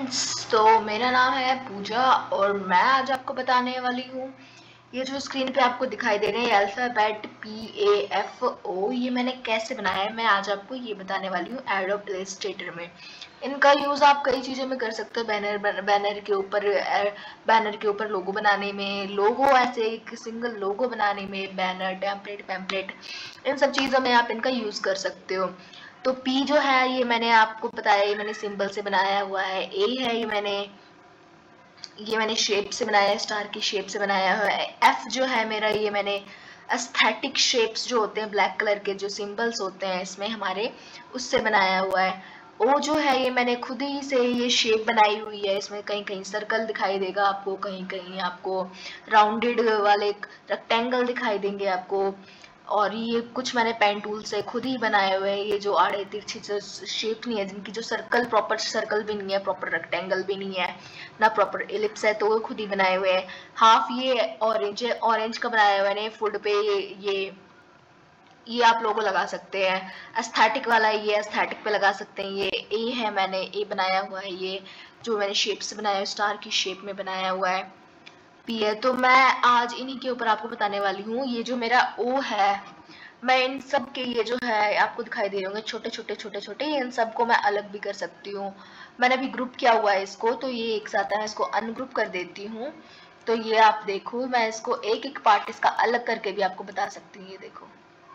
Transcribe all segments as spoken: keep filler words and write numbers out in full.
Friends, तो मेरा नाम है पूजा और मैं आज आपको बताने वाली हूँ ये जो स्क्रीन पे आपको दिखाई दे रहे हैं alphabet P A F O, ये मैंने कैसे बनाया है मैं आज आपको ये बताने वाली हूँ एडोब इलस्ट्रेटर में। इनका यूज आप कई चीजों में कर सकते हो, बैनर बैनर के ऊपर बैनर के ऊपर लोगो बनाने में, लोगो ऐसे एक सिंगल लोगो बनाने में, बैनर टेम्पलेट पैम्पलेट इन सब चीजों में आप इनका यूज कर सकते हो। तो P जो है ये मैंने आपको बताया, ये मैंने सिंबल से बनाया हुआ है। A है ये मैंने ये मैंने शेप से बनाया है, स्टार की शेप से बनाया हुआ है। F जो है मेरा ये मैंने एस्थेटिक शेप्स जो होते हैं ब्लैक कलर के जो सिंबल्स होते हैं इसमें हमारे, उससे बनाया हुआ है। O जो है ये मैंने खुद ही से ये शेप बनाई हुई है, इसमें कहीं कहीं सर्कल दिखाई देगा आपको, कहीं कहीं आपको राउंडेड वाले रेक्टेंगल दिखाई देंगे आपको। और ये कुछ मैंने पेन टूल से खुद ही बनाए हुए हैं, ये जो आड़े तिरछी शेप नहीं है, जिनकी जो सर्कल प्रॉपर सर्कल भी नहीं है, प्रॉपर रेक्टेंगल भी नहीं है ना, प्रॉपर एलिप्स है, तो वो खुद ही बनाए हुए हैं। हाफ ये ऑरेंज है, ऑरेंज का बनाया हुआ है फुड पे, ये ये ये आप लोगो लगा सकते हैं। एस्थेटिक वाला ये एस्थेटिक पे लगा सकते हैं। ये ए है, मैंने ए बनाया हुआ है, ये जो मैंने शेप से बनाया है, स्टार की शेप में बनाया हुआ है। पी है, तो मैं आज इन्हीं के ऊपर आपको बताने वाली हूँ। ये जो मेरा ओ है, मैं इन सब के ये जो है आपको दिखाई दे रहे होंगे छोटे छोटे छोटे छोटे, इन सबको मैं अलग भी कर सकती हूँ। मैंने अभी ग्रुप किया हुआ है इसको, तो ये एक साथ है, इसको अनग्रुप कर देती हूँ। तो ये आप देखो, मैं इसको एक एक पार्ट इसका अलग करके भी आपको बता सकती हूँ। ये देखो,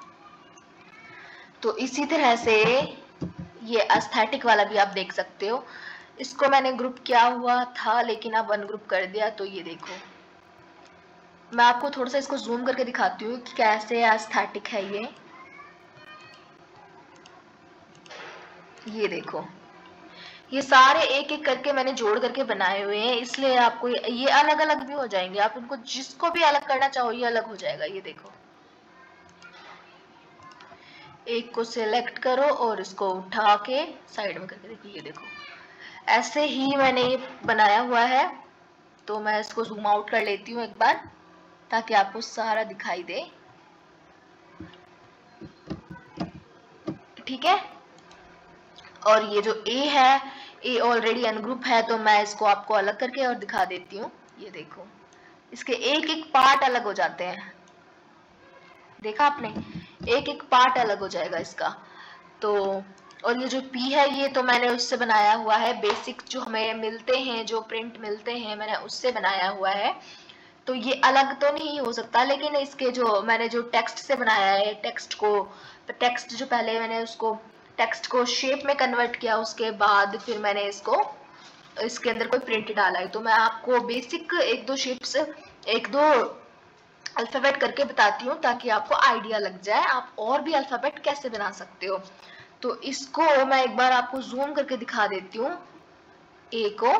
तो इसी तरह से ये एस्थेटिक वाला भी आप देख सकते हो। इसको मैंने ग्रुप किया हुआ था लेकिन अब अनग्रुप कर दिया। तो ये देखो, मैं आपको थोड़ा सा इसको जूम करके दिखाती हूँ कि कैसे एस्थेटिक है ये। ये देखो, ये सारे एक एक करके मैंने जोड़ करके बनाए हुए हैं, इसलिए आपको ये अलग अलग भी हो जाएंगे। आप इनको जिसको भी अलग करना चाहो ये अलग हो जाएगा। ये देखो, एक को सिलेक्ट करो और इसको उठा के साइड में करके देखो। ये देखो, ऐसे ही मैंने ये बनाया हुआ है। तो मैं इसको जूम आउट कर लेती हूँ एक बार, ताकि आपको सारा दिखाई दे। ठीक है, और ये जो ए है, ए ऑलरेडी अनग्रुप है, तो मैं इसको आपको अलग करके और दिखा देती हूँ। ये देखो, इसके एक एक पार्ट अलग हो जाते हैं, देखा आपने, एक एक पार्ट अलग हो जाएगा इसका। तो और ये जो पी है, ये तो मैंने उससे बनाया हुआ है, बेसिक जो हमें मिलते हैं, जो प्रिंट मिलते हैं, मैंने उससे बनाया हुआ है। तो ये अलग तो नहीं हो सकता, लेकिन इसके जो मैंने जो टेक्स्ट से बनाया है, टेक्स्ट को टेक्स्ट जो पहले मैंने उसको टेक्स्ट को शेप में कन्वर्ट किया, उसके बाद फिर मैंने इसको इसके अंदर कोई प्रिंट डाला है। तो मैं आपको बेसिक एक दो शेप्स, एक दो अल्फाबेट करके बताती हूँ, ताकि आपको आइडिया लग जाए आप और भी अल्फाबेट कैसे बना सकते हो। तो इसको मैं एक बार आपको जूम करके दिखा देती हूँ। ए को,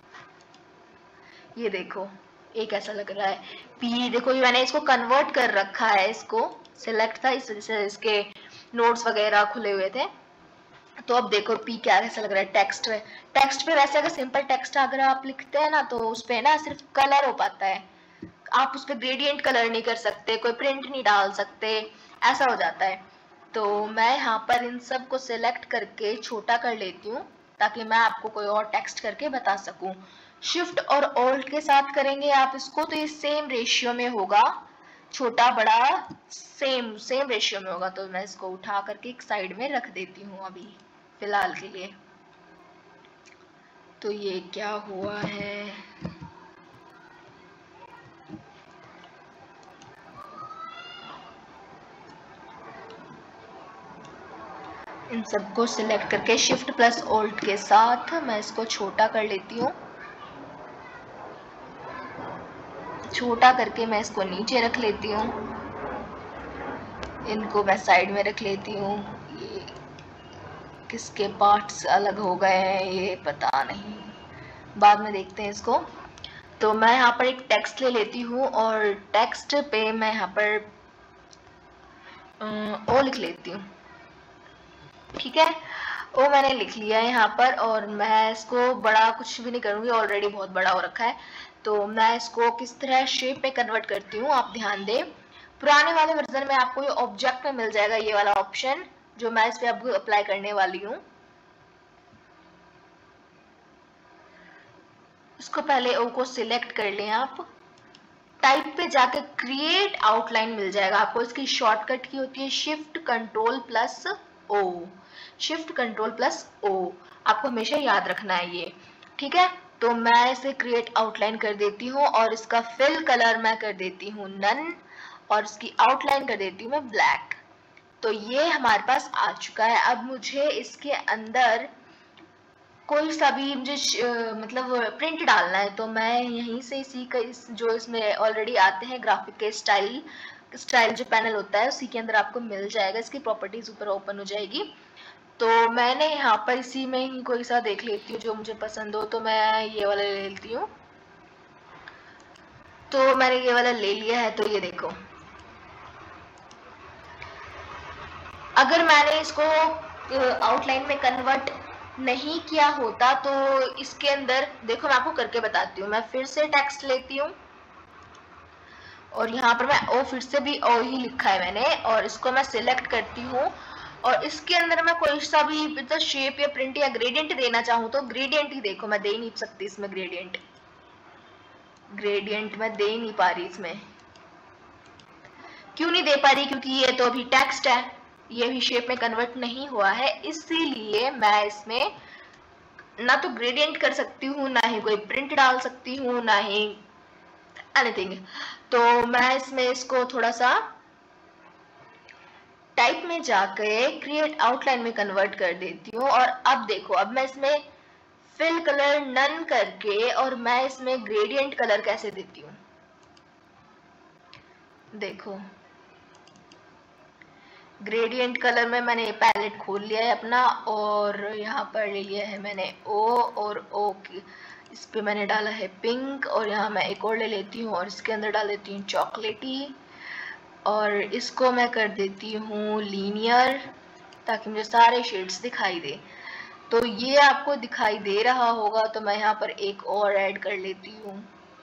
ये देखो ए कैसा लग रहा है। पी देखो, ये मैंने इसको कन्वर्ट कर रखा है, इसको सिलेक्ट था इस वजह से इसके नोट्स वगैरह खुले हुए थे। तो अब देखो पी क्या कैसा लग रहा है टेक्स्ट में। टेक्स्ट पे वैसे अगर सिंपल टेक्स्ट अगर आप लिखते हैं ना, तो उस पे ना सिर्फ कलर हो पाता है, आप उस पे ग्रेडियंट कलर नहीं कर सकते, कोई प्रिंट नहीं डाल सकते, ऐसा हो जाता है। तो मैं यहाँ पर इन सब को सिलेक्ट करके छोटा कर लेती हूँ, ताकि मैं आपको कोई और टेक्स्ट करके बता सकूं। शिफ्ट और ऑल्ट के साथ करेंगे आप इसको, तो ये सेम रेशियो में होगा, छोटा बड़ा सेम सेम रेशियो में होगा। तो मैं इसको उठा करके एक साइड में रख देती हूँ अभी फिलहाल के लिए। तो ये क्या हुआ है, इन सबको सिलेक्ट करके शिफ्ट प्लस ऑल्ट के साथ मैं इसको छोटा कर लेती हूँ। छोटा करके मैं इसको नीचे रख लेती हूँ, इनको मैं साइड में रख लेती हूँ। ये किसके पार्ट्स अलग हो गए हैं ये पता नहीं, बाद में देखते हैं इसको। तो मैं यहाँ पर एक टेक्स्ट ले लेती हूँ और टेक्स्ट पे मैं यहाँ पर ओ लिख लेती हूँ। ठीक है, वो मैंने लिख लिया है यहाँ पर, और मैं इसको बड़ा कुछ भी नहीं करूँगी, ऑलरेडी बहुत बड़ा हो रखा है। तो मैं इसको किस तरह शेप में कन्वर्ट करती हूँ आप ध्यान दें। पुराने वाले वर्जन में आपको ये ऑब्जेक्ट में मिल जाएगा, ये वाला ऑप्शन जो मैं इस पे अब अप्लाई करने वाली हूँ। इसको पहले ओ को सिलेक्ट कर लें आप, टाइप पे जाके क्रिएट आउटलाइन मिल जाएगा आपको। इसकी शॉर्टकट की होती है shift control plus O, shift control plus O, आपको हमेशा याद रखना है ये, ठीक है। तो मैं इसे क्रिएट आउटलाइन कर देती हूँ और इसका फिल कलर मैं कर देती हूँ नन और इसकी आउटलाइन कर देती हूँ मैं ब्लैक। तो ये हमारे पास आ चुका है। अब मुझे इसके अंदर कोई सा भी मुझे मतलब प्रिंट डालना है, तो मैं यहीं से इसी का इस जो इसमें ऑलरेडी आते हैं ग्राफिक के स्टाइल स्टाइल जो पैनल होता है उसी के अंदर आपको मिल जाएगा। इसकी प्रॉपर्टीज ऊपर ओपन हो जाएगी। तो मैंने यहाँ पर इसी में ही कोई सा देख लेती हूँ जो मुझे पसंद हो, तो मैं ये वाला ले लेती हूँ। तो मैंने ये वाला ले लिया है। तो ये देखो, अगर मैंने इसको आउटलाइन में कन्वर्ट नहीं किया होता तो इसके अंदर देखो, मैं आपको करके बताती हूँ। मैं फिर से टेक्स्ट लेती हूँ और यहाँ पर मैं ओ फिर से भी ओ ही लिखा है मैंने, और इसको मैं सिलेक्ट करती हूँ और इसके अंदर मैं कोई सा भी शेप या प्रिंट या ग्रेडियंट देना चाहूँ तो ग्रेडियंट ही, देखो मैं दे ही नहीं सकती इसमें ग्रेडियंट, ग्रेडियंट मैं दे ही नहीं पा रही इसमें। क्यों नहीं दे पा रही? क्योंकि ये तो अभी टेक्स्ट है, ये भी शेप में कन्वर्ट नहीं हुआ है, इसीलिए मैं इसमें ना तो ग्रेडियंट कर सकती हूँ, ना ही कोई प्रिंट डाल सकती हूँ, ना ही एनीथिंग। तो मैं इसमें इसको थोड़ा सा टाइप में जाके क्रिएट आउटलाइन में कन्वर्ट कर देती हूँ। और अब देखो, अब मैं इसमें फिल कलर नन करके और मैं इसमें ग्रेडियंट कलर कैसे देती हूँ, देखो ग्रेडियंट कलर में मैंने पैलेट खोल लिया है अपना और यहाँ पर ले लिया है मैंने ओ, और ओ की इस पे मैंने डाला है पिंक, और यहाँ मैं एक और ले लेती हूँ और इसके अंदर डाल देती हूँ चॉकलेटी, और इसको मैं कर देती हूँ लीनियर ताकि मुझे सारे शेड्स दिखाई दे। तो ये आपको दिखाई दे रहा होगा, तो मैं यहाँ पर एक और ऐड कर लेती हूँ।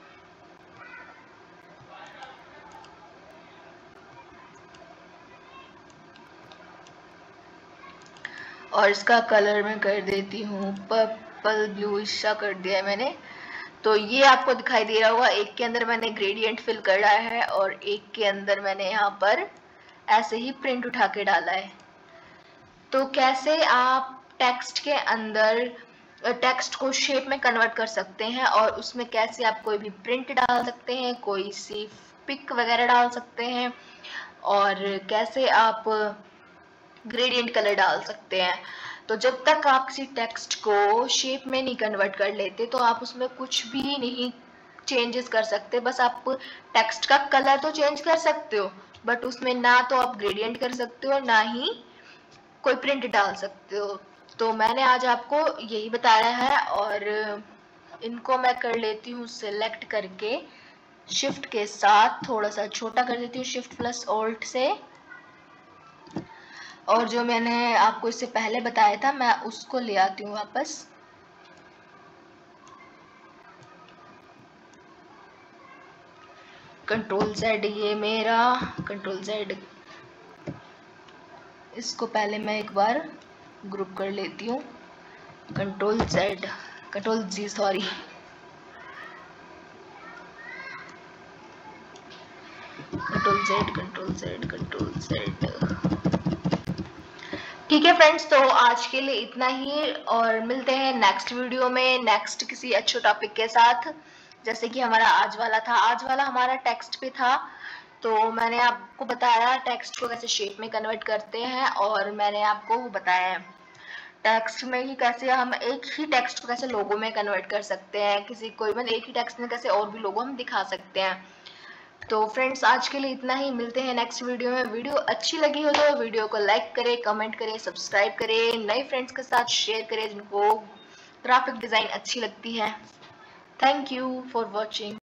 और इसका कलर मैं कर देती हूँ पर्पल ब्लू सा कर दिया है मैंने। तो ये आपको दिखाई दे रहा होगा, एक के अंदर मैंने ग्रेडियंट फिल करा है और एक के अंदर मैंने यहाँ पर ऐसे ही प्रिंट उठा के डाला है। तो कैसे आप टेक्स्ट के अंदर टेक्स्ट को शेप में कन्वर्ट कर सकते हैं और उसमें कैसे आप कोई भी प्रिंट डाल सकते हैं, कोई सी पिक वगैरह डाल सकते हैं, और कैसे आप ग्रेडियंट कलर डाल सकते हैं। तो जब तक आप किसी टेक्स्ट को शेप में नहीं कन्वर्ट कर लेते तो आप उसमें कुछ भी नहीं चेंजेस कर सकते। बस आप टेक्स्ट का कलर तो चेंज कर सकते हो, बट उसमें ना तो आप ग्रेडियंट कर सकते हो, ना ही कोई प्रिंट डाल सकते हो। तो मैंने आज आपको यही बताया है, और इनको मैं कर लेती हूँ सिलेक्ट करके शिफ्ट के साथ थोड़ा सा छोटा कर देती हूँ शिफ्ट प्लस ऑल्ट से, और जो मैंने आपको इससे पहले बताया था मैं उसको ले आती हूँ वापस। कंट्रोल जेड ये मेरा कंट्रोल जेड, इसको पहले मैं एक बार ग्रुप कर लेती हूँ। Control Z control G sorry control Z control Z control Z ठीक है फ्रेंड्स, तो आज के लिए इतना ही और मिलते हैं नेक्स्ट वीडियो में नेक्स्ट किसी अच्छे टॉपिक के साथ। जैसे कि हमारा आज वाला था, आज वाला हमारा टेक्स्ट पे था, तो मैंने आपको बताया टेक्स्ट को कैसे शेप में कन्वर्ट करते हैं, और मैंने आपको वो बताया टेक्स्ट में ही कैसे हम एक ही टेक्स्ट को कैसे लोगो में कन्वर्ट कर सकते हैं, किसी कोई मतलब एक ही टेक्स्ट में कैसे और भी लोगो हम दिखा सकते हैं। तो फ्रेंड्स आज के लिए इतना ही, मिलते हैं नेक्स्ट वीडियो में। वीडियो अच्छी लगी हो तो वीडियो को लाइक करें, कमेंट करें, सब्सक्राइब करें, नए फ्रेंड्स के साथ शेयर करें जिनको ग्राफिक डिज़ाइन अच्छी लगती है। Thank you for watching.